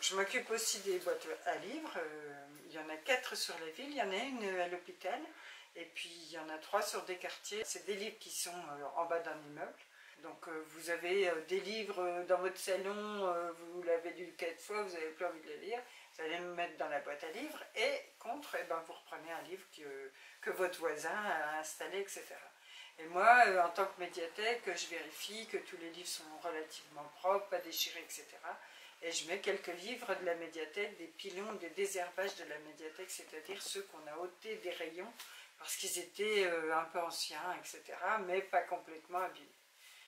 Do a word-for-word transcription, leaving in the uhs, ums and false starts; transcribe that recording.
je m'occupe aussi des boîtes à livres. Euh, il y en a quatre sur la ville, il y en a une à l'hôpital. Et puis il y en a trois sur des quartiers. C'est des livres qui sont euh, en bas d'un immeuble. Donc euh, vous avez euh, des livres dans votre salon, euh, vous l'avez lu quatre fois, vous n'avez plus envie de le lire. Vous allez me mettre dans la boîte à livres. Et contre, eh ben, vous reprenez un livre que, que votre voisin a installé, et cetera. Et moi, euh, en tant que médiathèque, je vérifie que tous les livres sont relativement propres, pas déchirés, et cetera. Et je mets quelques livres de la médiathèque, des pilons, des désherbages de la médiathèque, c'est-à-dire ceux qu'on a ôtés des rayons parce qu'ils étaient euh, un peu anciens, et cetera, mais pas complètement abîmés.